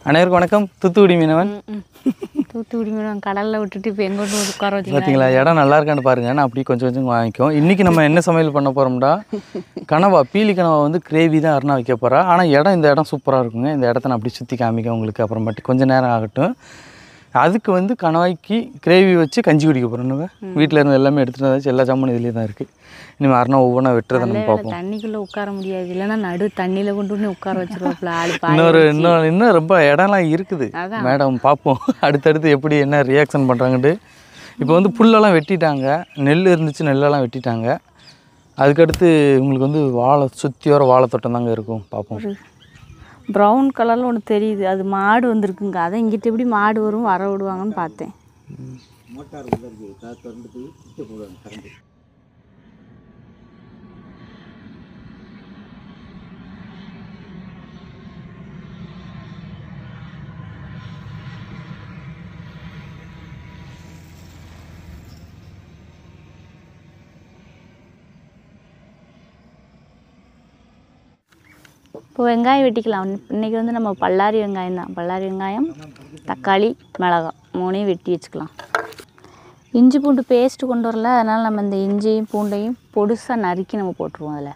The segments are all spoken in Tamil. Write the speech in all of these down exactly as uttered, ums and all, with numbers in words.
அனைவருக்கும் வணக்கம். தூத்துக்குடி மீனவன். தூத்துக்குடி மீனவன் கடலில் விட்டுட்டு இப்போ எங்கே உட்கார வச்சு பார்த்தீங்களா? இடம் நல்லா இருக்கான்னு பாருங்கள். நான் அப்படி கொஞ்சம் கொஞ்சம் வாங்கிக்கும். இன்றைக்கி நம்ம என்ன சமையல் பண்ண போகிறோம்டா, கனவா பீலி கனவா வந்து கிரேவி தான் அருணா வைக்க போகிறா. ஆனால் இடம் இந்த இடம் சூப்பராக இருக்குங்க. இந்த இடத்த நான் அப்படி சுற்றி காமிக்க உங்களுக்கு அப்புறமேட்டு கொஞ்சம் நேரம் ஆகட்டும். அதுக்கு வந்து கனவாய்க்கு கிரேவி வச்சு கஞ்சி குடிக்க போகிறோம். வீட்டில் இருந்து எல்லாமே எடுத்துகிட்டு வந்தாச்சு. எல்லா ஜாமுனும் இதுலேயே தான் இருக்குது. இனிமேல் அருணா ஒவ்வொன்றா வெட்டுறதை நம்ம பார்ப்போம். தண்ணிக்குள்ளே உட்கார முடியாது, இல்லைன்னா நடு தண்ணியில் கொண்டு வந்து உட்கார வச்சுருவாப்புல ஆள். இன்னொரு இன்னும் இன்னும் ரொம்ப இடம்லாம் இருக்குது மேடம். பார்ப்போம் அடுத்தடுத்து எப்படி என்ன ரியாக்ஷன் பண்ணுறாங்கன்ட்டு. இப்போ வந்து புல்லெல்லாம் வெட்டிட்டாங்க, நெல் இருந்துச்சு, நெல்லெல்லாம் வெட்டிட்டாங்க. அதுக்கடுத்து உங்களுக்கு வந்து வாழை சுற்றி வர வாழை தோட்டம் தாங்க இருக்கும். பார்ப்போம். ப்ரௌன் கலரில் ஒன்று தெரியுது, அது மாடு வந்துருக்குங்க. அதை இங்கிட்ட எப்படி மாடு வரும் வர விடுவாங்கன்னு பார்த்தேன். இப்போ வெங்காயம் வெட்டிக்கலாம். இன்றைக்கி வந்து நம்ம பல்லாரி வெங்காயம் தான். பல்லாரி வெங்காயம், தக்காளி, மிளகாய் மூணையும் வெட்டி வச்சுக்கலாம். இஞ்சி பூண்டு பேஸ்ட்டு கொண்டு வரல, அதனால் நம்ம இந்த இஞ்சியும் பூண்டையும் பொடுசாக நறுக்கி நம்ம போட்டுருவோம். அதில்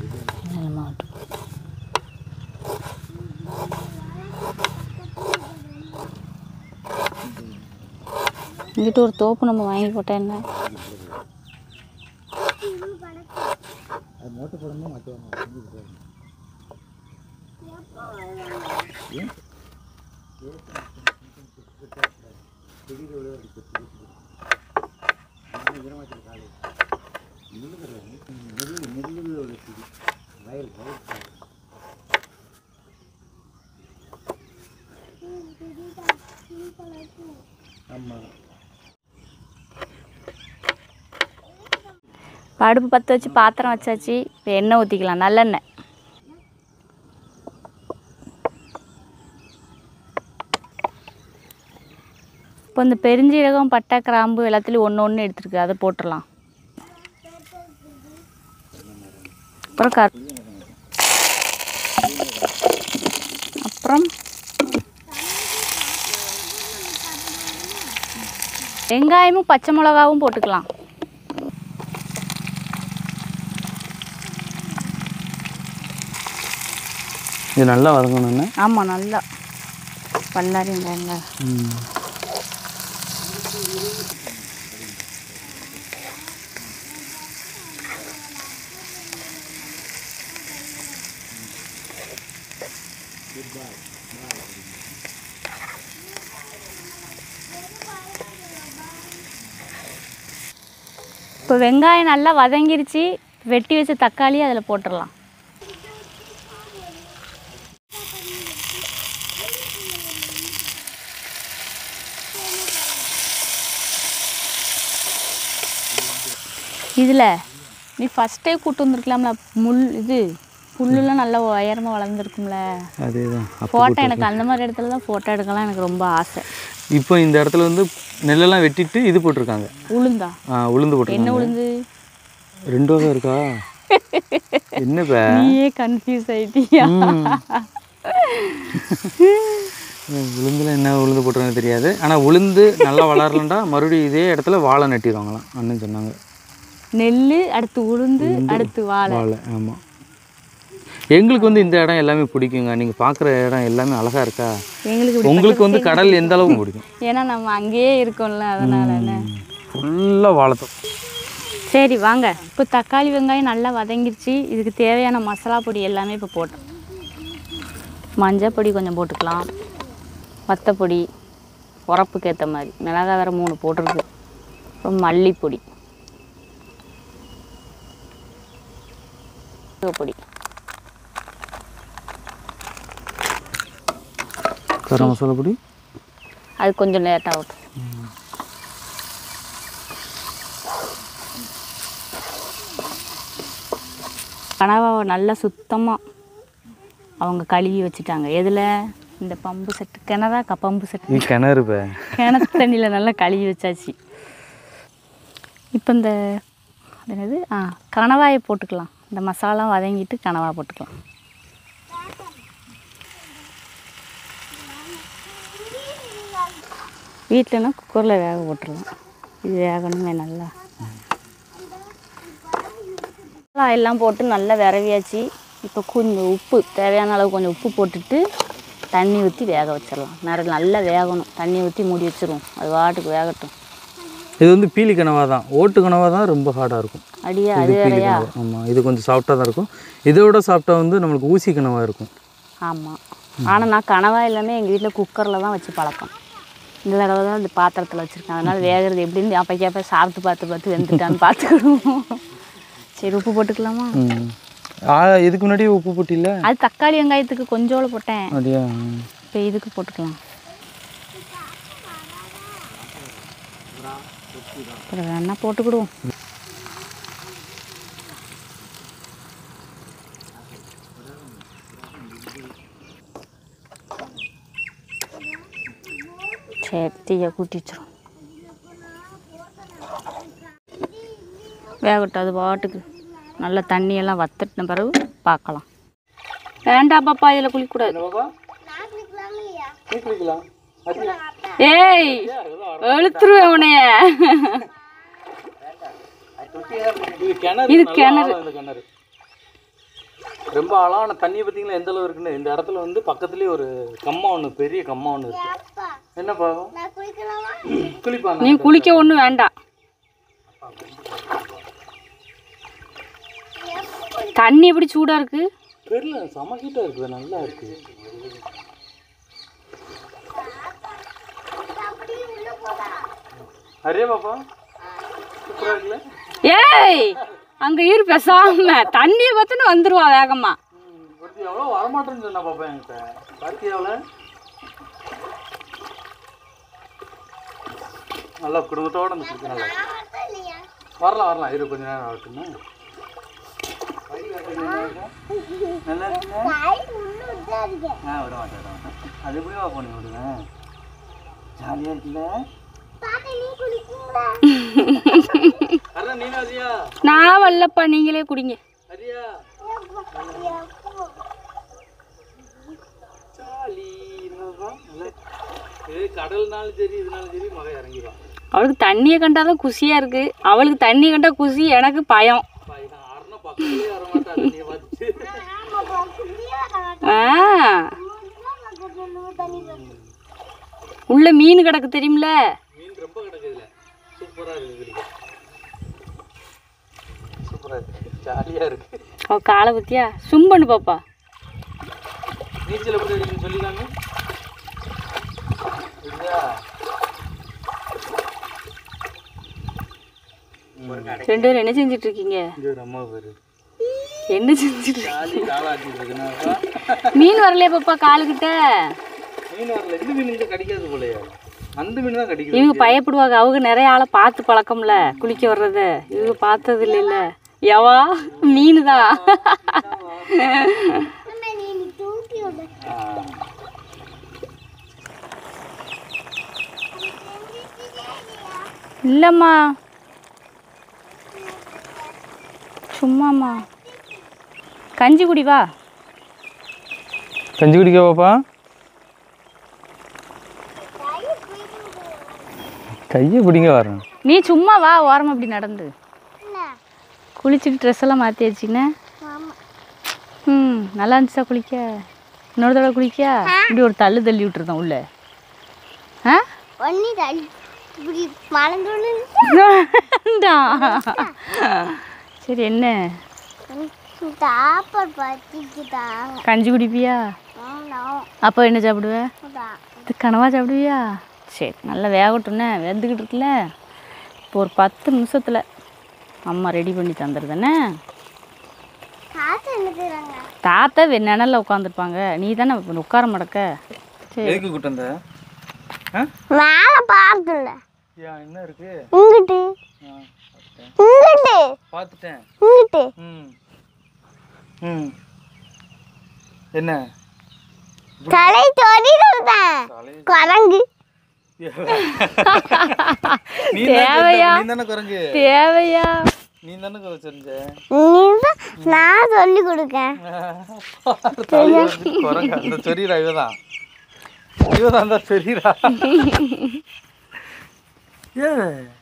இங்கிட்ட ஒரு தோப்பு நம்ம வாங்கி போட்டால் என்ன அடுப்பு பற்ற வச்சு பாத்திரம் வச்சாச்சு. இப்போ எண்ணெய் ஊற்றிக்கலாம், நல்லெண்ணெய். இப்போ இந்த பெருஞ்சீரகம், பட்டை, கிராம்பு எல்லாத்துலேயும் ஒன்று ஒன்று எடுத்துருக்கு, அதை போட்டுடலாம். அப்புறம் கர் அப்புறம் வெங்காயமும் பச்சை மிளகாவும் போட்டுக்கலாம். இது நல்லா வதங்கணும்னா? ஆமாம், நல்லா பல்லாரி வெங்காயம். இப்போ வெங்காயம் நல்லா வதங்கிருச்சு. வெட்டி வச்ச தக்காளி அதில் போட்டுடலாம். இதில் நீ ஃபஸ்ட்டே கூட்டு வந்துருக்கலாம்ல, முள் இது புல்லுலாம் நல்லா உயரமாக வளர்ந்துருக்கும்ல. அதேதான் ஃபோட்டோ எனக்கு அந்த மாதிரி இடத்துல தான் ஃபோட்டோ எடுக்கலாம் எனக்கு ரொம்ப ஆசை. இப்போ இந்த இடத்துல வந்து நெல்லெல்லாம் வெட்டிட்டு இது போட்டிருக்காங்க. உளுந்தா? ஆ, உளுந்து போட்டு. என்ன உளுந்து? ரெண்டு வகை இருக்கா? என்னப்பா நீயே கன்ஃபியூஸ் ஆகிட்டியா? உளுந்தில் என்ன உளுந்து போட்டுருன்னு தெரியாது. ஆனால் உளுந்து நல்லா வளரலண்டா மறுபடியும் இதே இடத்துல வாழை நட்டிடுவாங்களாம் அண்ணன் சொன்னாங்க. நெல் அடுத்து உளுந்து அடுத்து வாழை. வாழை, ஆமாம். எங்களுக்கு வந்து இந்த இடம் எல்லாமே பிடிக்குங்க. நீங்கள் பார்க்குற இடம் எல்லாமே அழகாக இருக்கா? எங்களுக்கு உங்களுக்கு வந்து கடல் எந்த அளவுக்கு பிடிக்கும்? ஏன்னா நம்ம அங்கேயே இருக்கோம்ல, அதனால என்ன ஃபுல்லாக வாழைத்தோம். சரி வாங்க. இப்போ தக்காளி வெங்காயம் நல்லா வதங்கிருச்சு. இதுக்கு தேவையான மசாலா பொடி எல்லாமே இப்போ போட்டோம். மஞ்சள் பொடி கொஞ்சம் போட்டுக்கலாம், வத்தப்பொடி உரப்புக்கு ஏற்ற மாதிரி, மிளகாய் வேறு மூணு போட்டிருக்கு, அப்புறம் மல்லிப்பொடி, பொடி, கரம் மசாலா பொடி. அது கொஞ்சம் லேட்டாக ஆகட்டும். கனவாவை நல்லா சுத்தமாக அவங்க கழுவி வச்சுட்டாங்க. எதில்? இந்த பம்பு செட்டு, கிணறா க பம்பு செட்டு, கிணறு கிணத்து தண்ணியில் நல்லா கழுவி வச்சாச்சு. இப்போ இந்த என்னது ஆ கணவாயை போட்டுக்கலாம். இந்த மசாலா வதங்கிட்டு கனவா போட்டுக்கலாம். வீட்டிலனா குக்கரில் வேக போட்டுருலாம். இது வேகணுமே நல்லா. எல்லாம் போட்டு நல்லா விரவியாச்சு. இப்போ கொஞ்சம் உப்பு தேவையான அளவு கொஞ்சம் உப்பு போட்டுட்டு தண்ணி ஊற்றி வேக வச்சிடலாம். நிறைய நல்லா வேகணும். தண்ணி ஊற்றி மூடி வச்சிருவோம். அது வாட்டுக்கு வேகட்டும். இது வந்து பீலி கனவா தான். ஓட்டு கனவா தான் ரொம்ப ஹார்டாக இருக்கும். அடியா அது வேறையா? ஆமாம், இது கொஞ்சம் சாஃப்டாக தான் இருக்கும். இதை விட சாஃப்டாக வந்து நம்மளுக்கு ஊசி கனவாக இருக்கும். ஆமாம். ஆனால் நான் கனவா எல்லாமே எங்கள் வீட்டில் குக்கரில் தான் வச்சு பழக்கம். இந்த தடவை தான் இந்த பாத்திரத்தில் வச்சுருக்கேன். அதனால் வேகிறது எப்படின்னு அப்போ கேப்ப சாப்பிட்டு பார்த்து பார்த்து வெந்துட்டான்னு பார்த்துக்கிடுவோம். சரி, உப்பு போட்டுக்கலாமா? இதுக்கு முன்னாடி உப்பு போட்டில்ல? அது தக்காளி வெங்காயத்துக்கு கொஞ்சோள போட்டேன். அப்படியா? இப்போ இதுக்கு போட்டுக்கலாம். அப்புறம் வேணா போட்டுக்கிடுவோம். சரி, தீயை கூட்டி வச்சிரும். வேகட்டும் அது பாட்டுக்கு. நல்லா தண்ணியெல்லாம் வத்தின பிறகு பார்க்கலாம். வேண்டாம் பாப்பா, இதில் குளிக்கக்கூடாது. ஏய், வெளுத்துருவேன் உனைய. இது கிணறு. ரொம்ப ஆழமான தண்ணி பார்த்தீங்களா எந்த அளவு இருக்குன்னு. இந்த இடத்துல வந்து பக்கத்துலேயே ஒரு கம்மா ஒன்று, பெரிய கம்மா ஒன்று இருக்கு. என்னப்பா குளிப்பாங்க? நீ குளிக்க ஒன்றும் வேண்டாம். தண்ணி எப்படி சூடா இருக்கு? தெரியல, செம ஹீட்டா இருக்குது. நல்லா இருக்கு. அரே பாப்பா, சூப்பரா இருக்குல்ல? ஏய், அங்க இரு பேசாம. தண்ணியை பார்த்துன்னு வந்துருவா வேகமா. ஒருத்தி எவ்வளோ வரமாட்டேன்னு சொன்னா பாப்பா என்கிட்ட. பாத்தியாவில் நல்லா குடும்பத்தோடு அந்த குடிக்க நல்லா வரலாம் வரலாம். இரு கொஞ்ச நேரம் ஆகட்டும்னா. நல்லா இருக்குங்க. ஆ விட மாட்டேன் விட மாட்டேன். அது எப்படிவா பண்ணி விடுங்க. ஜாலியாக இருக்குல்ல? நான் வரலப்பா, நீங்களே குடிங்க. கடல்னாலும் சரி இதனாலும் சரி மகை இறங்கிடும். அவளுக்கு தண்ணியை கண்டாதான் குசியா இருக்கு. அவளுக்கு தண்ணி கண்டா குசி, எனக்கு பயம். உள்ள மீன் கிடக்கு தெரியுமில? மீன் ரொம்ப கிடக்குதுல. சூப்பரா இருக்கு. சூப்பரா இருக்கு. ஜாலியா இருக்கு. அவ காலை பத்தியா சும் பண்ணு பாப்பா. நீச்சல் எப்படி அடிக்கணும்னு சொல்லிதாங்க. ரெண்டு பேரும் என்ன செஞ்சிட்டு இருக்கீங்க? அம்மா பேரு என்ன செஞ்சிட்டு மீன் வரலையா பாப்பா காலுக்கிட்ட? மீன் வரல. இந்த மீன் இங்க கடிக்காது போலயே. அந்த மீன் தான் கடிக்குது. இவங்க பயப்படுவாங்க. அவங்க நிறைய ஆளை பார்த்து பழக்கம்ல குளிக்க வர்றத. இவங்க பார்த்தது இல்லைல்ல. எவா மீன் தான். இல்லைம்மா, சும்மாம்மா. கஞ்சி குடி வா. கஞ்சி குடிக்க பாப்பா. கையை பிடிங்க வரேன். நீ சும்மா வா, ஓரமாக அப்படி நடந்து. குளிச்சுட்டு ட்ரெஸ் எல்லாம் மாற்றி வச்சிங்கண்ணே. ம், நல்லா இருந்துச்சா குளிக்க? இன்னொரு தடவை குளிக்க இப்படி ஒரு தள்ளு தள்ளி விட்டுருந்தோம் உள்ள. ஆ சரி, என்ன கஞ்சி குடிப்பியா? அப்போ என்ன சாப்பிடுவேன்? கனவா சாப்பிடுவியா? சரி, நல்லா வேகட்டும்னே. வெந்துக்கிட்டு இருக்குல்ல. இப்போ ஒரு பத்து நிமிஷத்தில் அம்மா ரெடி பண்ணி தந்துடுதானே. தாத்தா நிழல்ல உட்காந்துருப்பாங்க. நீ தானே உட்கார மடக்க. சரி, என்ன இருக்கு? பார்த்துட்டேன். ம், என்ன தலை தொடிதான் குரங்கு. தேவையா? தேவையா? நீ தானே செஞ்ச. நான் சொல்லி கொடுக்கேன். குரங்கு அந்த சொரியற இவதான். இவதான் தான் சரிடா. ஏ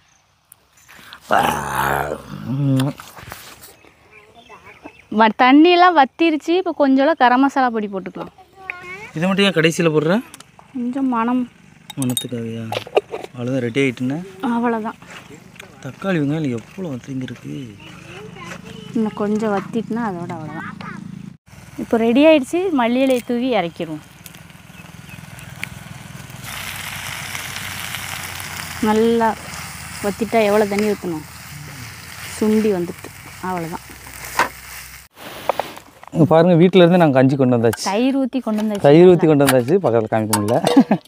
வ தண்ணியெல்லாம் வத்திருச்சு. இப்போ கொஞ்சம் கரம் மசாலா பொடி போட்டுக்கலாம். இது மட்டும் ஏன் கடைசியில் போடுறேன்? கொஞ்சம் மனம் மணத்துக்காகயா? அவ்வளோதான், ரெடி ஆகிட்டுன்னு. அவ்வளோதான். தக்காளி வெங்காயம் எவ்வளோ வத்திங்கிருக்கு. இன்னும் கொஞ்சம் வத்திட்டுனா அதோட அவ்வளோதான். இப்போ ரெடி ஆகிடுச்சு. மல்லி இலையை தூவி இறக்கிடுவோம். நல்லா வத்திட்டா எவ்வளோ தண்ணி ஊற்றணும்? சுண்டி வந்துட்டு அவ்வளோதான். பாருங்கள், வீட்டில் இருந்து நாங்கள் கஞ்சி கொண்டு வந்தாச்சு. தயிர் ஊற்றி கொண்டு வந்தாச்சு. தயிர் ஊற்றி கொண்டு வந்தாச்சு. பக்கத்தில் காமிக்க முடியல.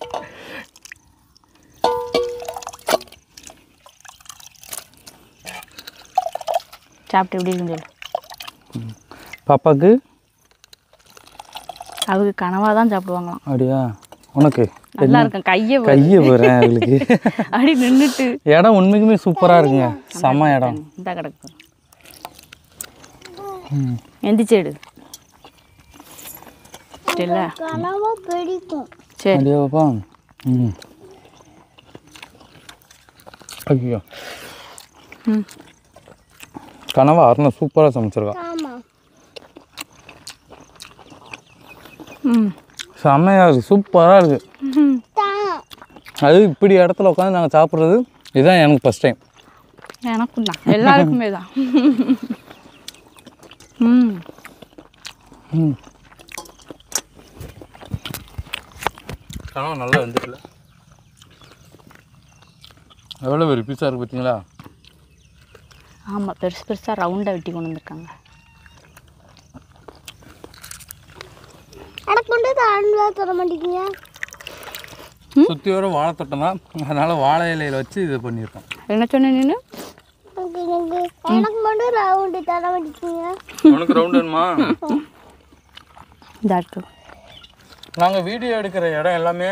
சாப்பிட்டு எப்படி இருக்குன்னு சொல்லு. பாப்பாவுக்கு அவங்க கனவாக தான் சாப்பிடுவாங்களாம். அப்படியா? உனக்கு நல்லா இருக்கும். கையை கையை போகிறேன் அவளுக்கு. அப்படி நின்றுட்டு இடம் உண்மைக்குமே சூப்பராக இருக்குங்க. செம்ம இடம். இந்த கிடக்கு எந்திரிச்சேடு இல்லை பிடிக்கும். சரி அப்படியா பாப்பா? ம். ஐயோ, ம் கனவா அருணா சூப்பராக சமைச்சிருக்கா. ஆமாம். ம் செம்மையாக இருக்குது, சூப்பராக இருக்குது. அது இப்படி இடத்துல உட்காந்து நாங்கள் சாப்பிட்றது இதுதான் எனக்கு ஃபஸ்ட் டைம். எனக்கும் தான், எல்லாருக்குமே தான். ம் ம் கனவா நல்லா வந்துட்டுல. எவ்வளோ ஒரு பீஸாக இருக்குது பார்த்தீங்களா? ஆமாம், பெருசு பெருசாக ரவுண்டாக வெட்டி கொண்டு வந்திருக்காங்க. எனக்கு கொண்டு தாண்டா தர மாட்டேங்கியா? சுற்றி வர வாழை தட்டம் தான், அதனால் வாழை இலையில் வச்சு இது பண்ணியிருக்கோம். என்ன சொன்ன நீನು? எனக்கு மட்டும் ரவுண்டு தர மாட்டேங்கியா? உனக்கு ரவுண்ட் வேணுமா? டாக்டர் நாங்கள் வீடியோ எடுக்கிற இடம் எல்லாமே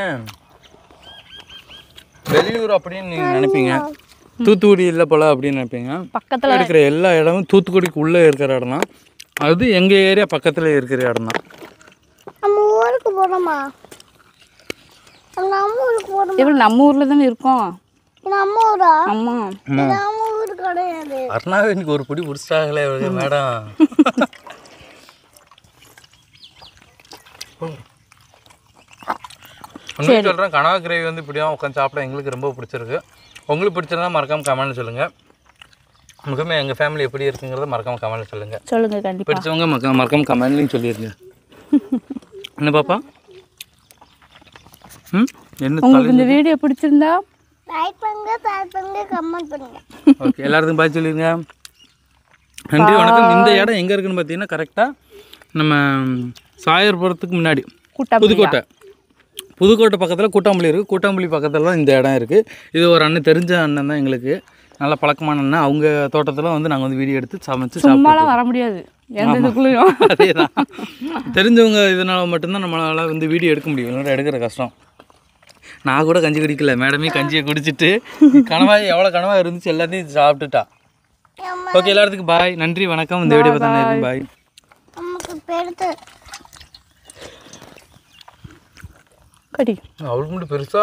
வெளியூர் அப்படின்னு நீங்கள் நினைப்பீங்க. தூத்துக்குடி இல்லை போல அப்படின்னு நினைப்பீங்க. பக்கத்தில் இருக்கிற எல்லா இடமும் தூத்துக்குடிக்கு உள்ளே இருக்கிற இடம் தான். அது எங்கள் ஏரியா பக்கத்தில் இருக்கிற இடம் தான். நம்ம ஊருக்கு போகிறோமா? நம்ம ஊருக்கு போகிறோம். இவ்வளோ நம்ம ஊரில் தானே இருக்கோம். நம்ம ஊரா? ஆமாம், நம்ம ஊரு கிடையாது. அருணாவே எனக்கு ஒரு பிடி பிடிச்சிட்டாங்களே மேடம். உண்மையை சொல்கிறேன், கனவா கிரேவி வந்து இப்படியாக உட்காந்து சாப்பிட எங்களுக்கு ரொம்ப பிடிச்சிருக்கு. உங்களுக்கு பிடிச்சிருந்தா மறக்காமல் கமெண்ட் சொல்லுங்கள். முகமே எங்கள் ஃபேமிலி எப்படி இருக்குங்கிறத மறக்காமல் கமெண்ட் சொல்லுங்கள். சொல்லுங்கள். கண்டிப்பாக பிடிச்சவங்க மக்க மறக்காமல் கமெண்ட்லையும் சொல்லிடுங்க. என்ன பாப்பா? ம் என்ன உங்களுக்கு இந்த வீடியோ பிடிச்சிருந்தா லைக் பண்ணுங்க, ஷேர் பண்ணுங்க, கமெண்ட் பண்ணுங்க. ஓகே, எல்லாருக்கும் பாய் சொல்லிடுங்க. நன்றி, வணக்கம். இந்த இடம் எங்கே இருக்குன்னு பார்த்தீங்கன்னா கரெக்டாக நம்ம சாயர்புரத்துக்கு முன்னாடி புதுக்கோட்டை புதுக்கோட்டை பக்கத்தில் கூட்டாம்பள்ளி இருக்குது. கூட்டாம்பள்ளி பக்கத்தில் தான் இந்த இடம் இருக்குது. இது ஒரு அண்ணன், தெரிஞ்ச அண்ணன் தான் எங்களுக்கு, நல்ல பழக்கமான அண்ணன். அவங்க தோட்டத்தில் வந்து நாங்கள் வந்து வீடியோ எடுத்து சமைச்சு சும்மாலாம் வர முடியாது. அதே தான், தெரிஞ்சவங்க இதனால் மட்டும்தான் நம்மளால் வந்து வீடியோ எடுக்க முடியும், இல்லைன்னா எடுக்கிற கஷ்டம். நான் கூட கஞ்சி குடிக்கல, மேடமே கஞ்சியை குடிச்சிட்டு கனவாய் எவ்வளோ கனவாக இருந்துச்சு எல்லாத்தையும் சாப்பிட்டுட்டா. ஓகே, எல்லாத்துக்கும் பாய், நன்றி, வணக்கம். இந்த வீடியோ பார்த்தா இருக்கு, பாய். நமக்கு பெருத்து கடி அவளுக்கு மட்டும் பெருசா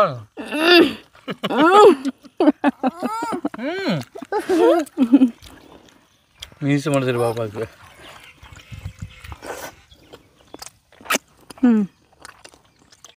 மீசு மனசு பாப்பாக்கு. ம்